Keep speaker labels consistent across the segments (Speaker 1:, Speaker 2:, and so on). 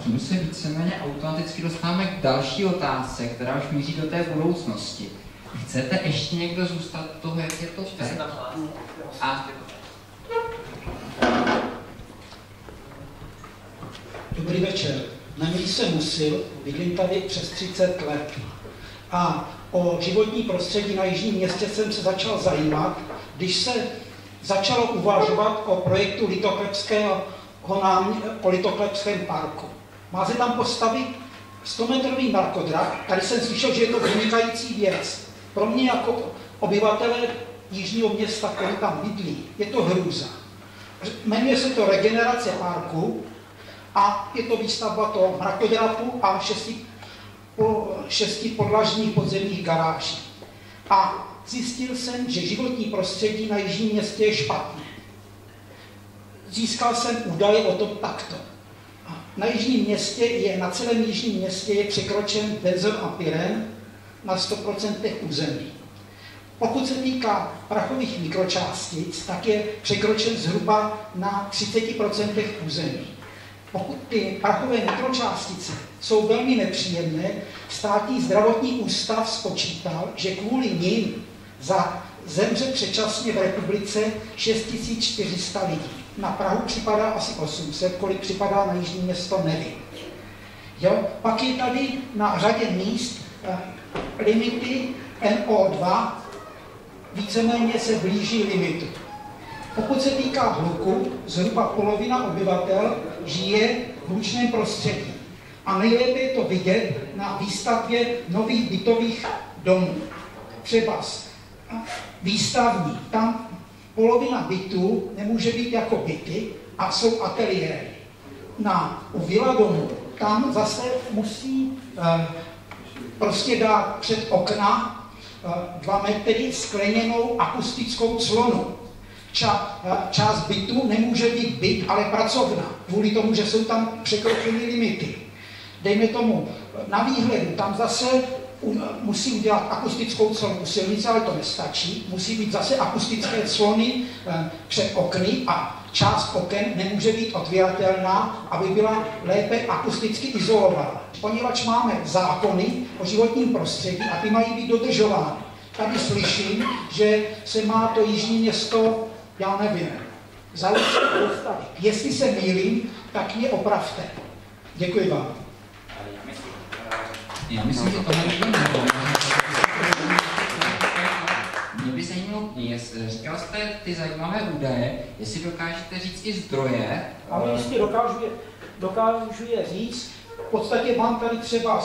Speaker 1: tím se víceméně automaticky dostáváme k další otázce, která už míří do té budoucnosti. Chcete ještě někdo zůstat toho, jak je to teď? A...
Speaker 2: Dobrý večer. Jmenuji se Musil, bydlím tady přes 30 let. A o životní prostředí na Jižním Městě jsem se začal zajímat, když se začalo uvažovat o projektu o Litochlepském parku. Má se tam postavit 100-metrový narkodrak. Tady jsem slyšel, že je to vynikající věc. Pro mě jako obyvatele Jižního Města, který tam bydlí, je to hrůza. Jmenuje se to regenerace parku a je to výstavba toho mrakodrapu a 6 podlažních podzemních garáží. A zjistil jsem, že životní prostředí na Jižním Městě je špatné. Získal jsem údaje o tom takto. Na celém Jižním Městě je překročen benzol a pyren na 100% území. Pokud se týká prachových mikročástic, tak je překročen zhruba na 30% území. Pokud ty prachové mikročástice jsou velmi nepříjemné, Státní zdravotní ústav spočítal, že kvůli nim zemře předčasně v republice 6400 lidí. Na Prahu připadá asi 800, kolik připadá na Jižní Město, nevím. Jo? Pak je tady na řadě míst limity NO2, víceméně se blíží limitu. Pokud se týká hluku, zhruba polovina obyvatel žije v hlučném prostředí. A nejlépe je to vidět na výstavbě nových bytových domů. Třeba výstavní. Tam polovina bytů nemůže být jako byty a jsou ateliéry. U vila domu tam zase musí prostě dát před okna 2 metry skleněnou akustickou clonu. Část bytu nemůže být byt, ale pracovna, kvůli tomu, že jsou tam překročeny limity. Dejme tomu, na výhledu tam zase musí udělat akustickou clonu u silnice, ale to nestačí. Musí být zase akustické clony před okny a část oken nemůže být otvíratelná, aby byla lépe akusticky izolována. Poněvadž máme zákony o životním prostředí a ty mají být dodržovány. Tady slyším, že se má to Jižní Město, já nevím, postavit. Jestli se mýlím, tak mě opravte. Děkuji vám.
Speaker 1: Já myslím, že to nevím. Mě by zajímalo, říkal jste ty zajímavé údaje, jestli dokážete říct i zdroje.
Speaker 2: Ale jistě dokážu je říct. V podstatě mám tady třeba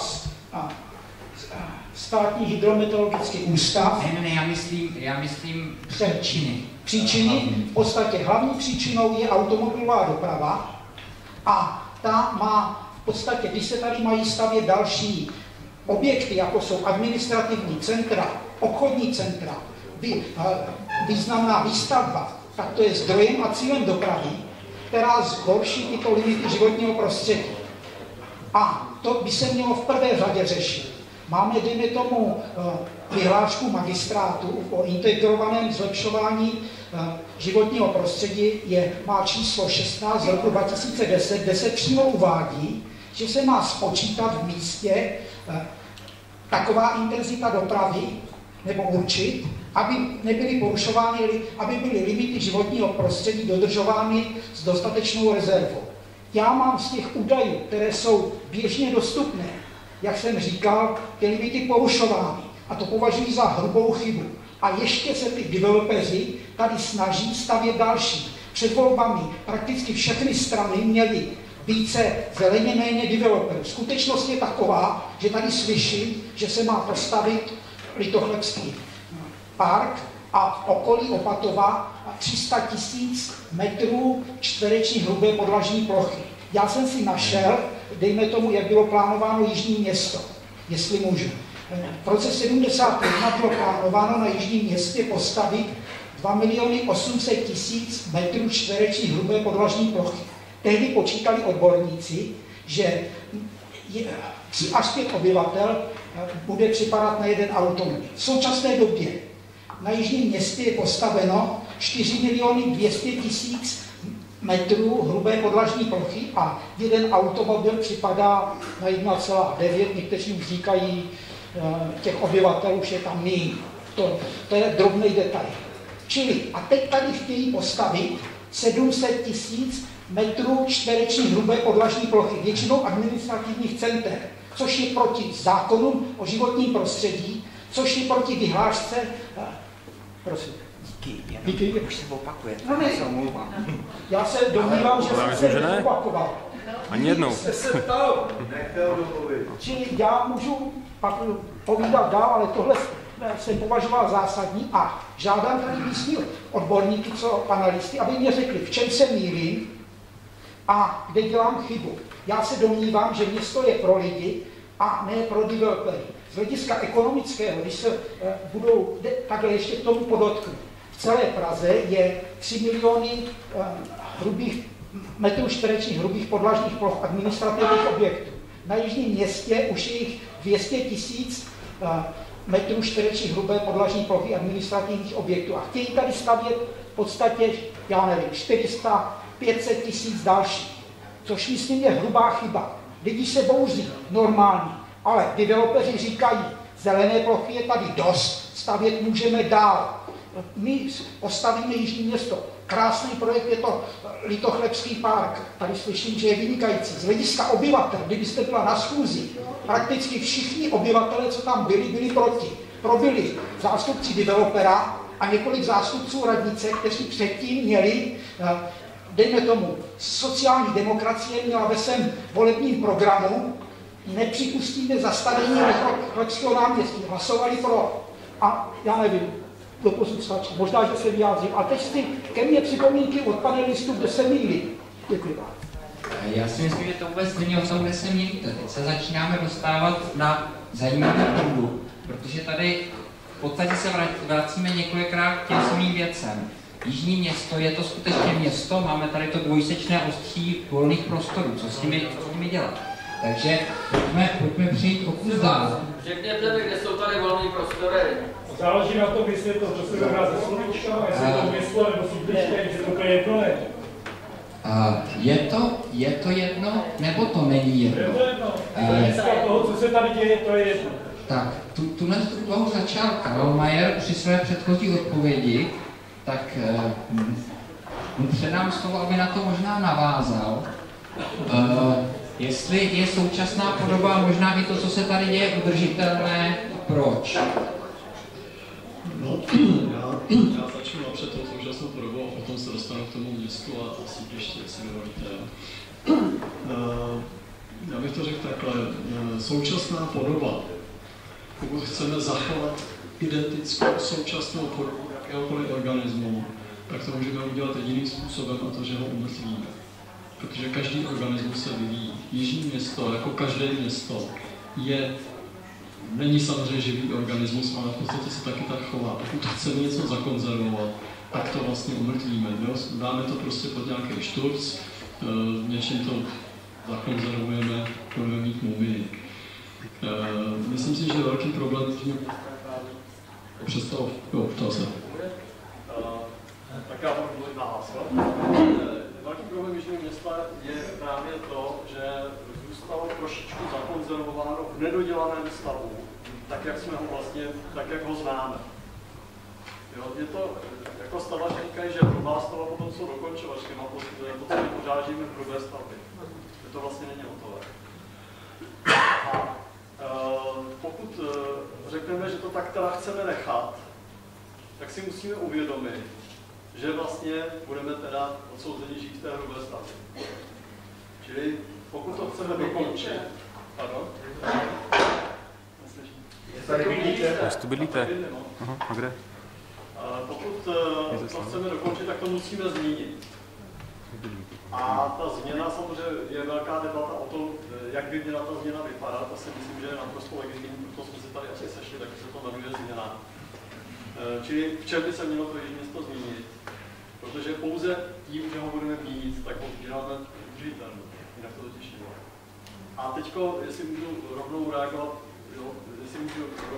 Speaker 2: Státní hydrometeorologický ústav.
Speaker 1: Ne, já myslím příčiny.
Speaker 2: Příčiny, v podstatě hlavní příčinou je automobilová doprava a ta má v podstatě, když se tady mají stavět další objekty, jako jsou administrativní centra, obchodní centra, významná výstavba, tak to je zdrojem a cílem dopravy, která zhorší tyto limity životního prostředí. A to by se mělo v prvé řadě řešit. Máme, dejme tomu, vyhlášku magistrátu o integrovaném zlepšování životního prostředí, má číslo 16 z roku 2010, kde se přímo uvádí, že se má spočítat v místě taková intenzita dopravy, nebo určit, aby nebyly porušovány, aby byly limity životního prostředí dodržovány s dostatečnou rezervou. Já mám z těch údajů, které jsou běžně dostupné, jak jsem říkal, ty limity porušovány. A to považuji za hrubou chybu. A ještě se ty developeři tady snaží stavět další. Před volbami prakticky všechny strany měly více zeleně, méně developerů. Skutečnost je taková, že tady slyším, že se má postavit Litochlepský park a v okolí Opatova 300 000 metrů čtverečních hrubé podlažní plochy. Já jsem si našel, dejme tomu, jak bylo plánováno Jižní Město, jestli můžu. V roce 71 bylo plánováno na Jižním Městě postavit 2 800 000 metrů čtverečních hrubé podlažní plochy. Tehdy počítali odborníci, že 3 až 5 obyvatel bude připadat na jeden automobil. V současné době na Jižním Městě je postaveno 4 200 000 metrů hrubé podlažní plochy a jeden automobil připadá na 1,9, někteří už říkají, těch obyvatel už je tam míň. To je drobný detail. Čili, a teď tady chtějí postavit 700 000 metrů čtverečních hrubé podlažní plochy, většinou administrativních center, což je proti zákonům o životním prostředí, což je proti vyhlášce. Prosím.
Speaker 1: Díky, už se opakuje.
Speaker 2: No ne, já se domnívám, že jsem se opakoval.
Speaker 3: Ani jednou.
Speaker 2: Čili já můžu pak povídat dál, ale tohle jsem považoval zásadní a žádám tady místní odborníky, co panelisty, aby mě řekli, v čem se mýlím a kde dělám chybu. Já se domnívám, že město je pro lidi a ne pro developery. Z hlediska ekonomického, když se budou takhle ještě k tomu podotknu, v celé Praze je 3 miliony metrů čtverečních hrubých podlažních ploch administrativních objektů. Na jižním městě už je jich 200 000 metrů čtverečních hrubé podlažní plochy administrativních objektů. A chtějí tady stavět v podstatě, já nevím, 400, 500 000 dalších. Což myslím je hrubá chyba. Lidi se bouří, normální. Ale developeři říkají, zelené plochy je tady dost, stavět můžeme dál. My postavíme Jižní Město. Krásný projekt je to Litochlebský park. Tady slyším, že je vynikající. Z hlediska obyvatel, kdybyste byla na schůzi, prakticky všichni obyvatelé, co tam byli proti. Byli zástupci developera a několik zástupců radnice, kteří předtím měli, dejme tomu, sociální demokracie měla ve svém volebním programu nepřipustíme zastavení Litochlebského náměstí. Hlasovali pro. A já nevím, doposud stačí. Možná, že se vyjádřím. A teď si ke mně připomínky od panelistů, kde se mýlí. Děkuji vám.
Speaker 1: Já si myslím, že to vůbec není o tom, kde se mýlíte. Teď se začínáme dostávat na zajímavou půdu, protože tady v podstatě se vracíme několikrát k těm samým věcem. Jižní město, je to skutečně město, máme tady to dvojsečné ostří volných prostorů. Co s nimi dělat? Takže pojďme přijít o kus dál.
Speaker 4: Řekněte mi, kde jsou tady volné prostory.
Speaker 5: Záleží na tom, jestli je to dobrá ze slovíčka, jestli je to město nebo sídliště, jestli je to úplně jedno.
Speaker 1: Je to jedno, nebo to není jedno?
Speaker 5: Je to jedno. Dneska toho, co se tady děje, to je jedno.
Speaker 1: Tak, tuhle strukturu začal Karel Mayer při své předchozí odpovědi, tak mu předám slovo, aby na to možná navázal. Jestli je současná podoba, možná i to, co se tady děje, udržitelné, proč?
Speaker 6: No, já začnu napřed tou současnou podobou a potom se dostanu k tomu městu a sídliště, jestli dovolíte. Já bych to řekl takhle, současná podoba, pokud chceme zachovat identickou současnou podobu jakéhokoliv organismu, tak to můžeme udělat jediným způsobem, a to, že ho umrtvíme. Protože každý organismus se vyvíjí. Jižní město, jako každé město, není samozřejmě živý organismus, ale v podstatě se taky tak chová. Pokud chceme něco zakonzervovat, tak to vlastně umrtvíme. Dáme to prostě pod nějaký šturc, něčím to zakonzervujeme, budeme mít mumii. Myslím si, že velký problém je ptal se.
Speaker 7: Tak já budu mluvit na hlas. Velký problém Jižního města je právě to, že zůstalo trošičku zakonzervováno v nedodělaném stavu, tak jak ho známe. Jo, je to, jako stavaři říkají, že hrubá stava potom jsou dokončovačky, no to co my pořážíme v hrubé stavby. To vlastně není hotové. A pokud řekneme, že to tak teda chceme nechat, tak si musíme uvědomit, že vlastně budeme teda odsouzeni žít v té hrubé stavbě. Čili pokud to chceme dokončit, pardon?
Speaker 3: Tady bydlíte. Aha, a kde?
Speaker 7: Pokud to chceme dokončit, tak to musíme změnit. A ta změna samozřejmě je velká debata o tom, jak by měla ta změna vypadat. To si myslím, že je naprosto legitimní, proto jsme se tady asi sešli, tak se to jmenuje změna. Čili v čem by se mělo to Jižní město změnit? Protože pouze tím, že ho budeme měnit, tak ho děláme udržitelný. Jinak to totiž není. A teďko, jestli můžu rovnou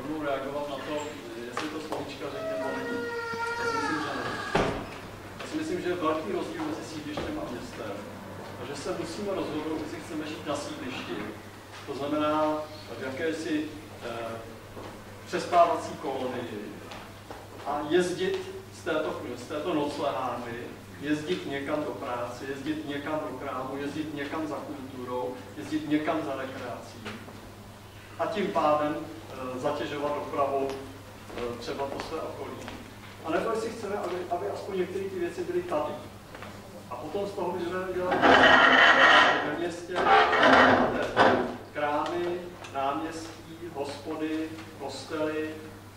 Speaker 7: reagovat na to, jestli to slovíčka řekne, nebo není. Já si myslím, že ne. Já si myslím, myslím, že je velký rozdíl mezi sídlištěm a městem. A že se musíme rozhodnout, jestli chceme žít na sídlišti. To znamená v jakési přespávací kolonii a jezdit z této noclehárny, jezdit někam do práce, jezdit někam do krámu, jezdit někam za kulturou, jezdit někam za rekreací. A tím pádem zatěžovat dopravou třeba to své okolí. A nebo jestli chceme, aby aspoň některé ty věci byly tady. A potom z toho můžeme udělat ve městě krámy, náměstí, hospody, kostely,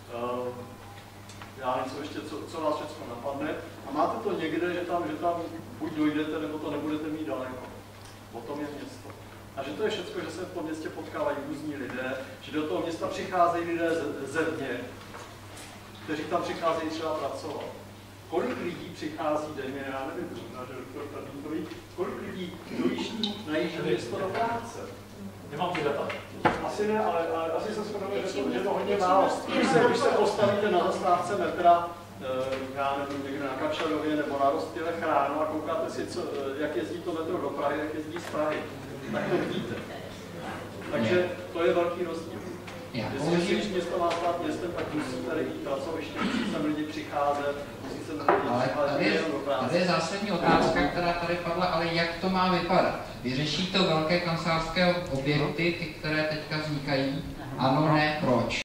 Speaker 7: já nevím, co ještě, co vás všechno napadne. A máte to někde, že tam buď dojdete, nebo to nebudete mít daleko. O tom je město. A že to je všechno, že se v tom městě potkávají různí lidé, že do toho města přicházejí lidé ze dně, kteří tam přicházejí třeba pracovat. Kolik lidí přichází denně, já nevím, náš doktor Pavlíkový, kolik lidí dojíždí na jižní město do práce?
Speaker 5: Nemám ty data.
Speaker 7: Asi ne, ale asi se shodneme, že to hodně málo. Když se postavíte na zastávce metra, já nevím, někde na Kačarově nebo na Rostylech ráno a koukáte si, jak jezdí to metro do Prahy, jak jezdí z Prahy, tak to vidíte. Takže to je velký rozdíl. Když město má stát městem, tak musí tady být pracoviště, musí sem lidi přicházet, musí sem lidi přicházet do práce.
Speaker 1: Tady je zásadní otázka, která tady padla, ale jak to má vypadat? Vyřeší to velké kancelářské objekty, ty, které teďka vznikají? Ano, ne, proč?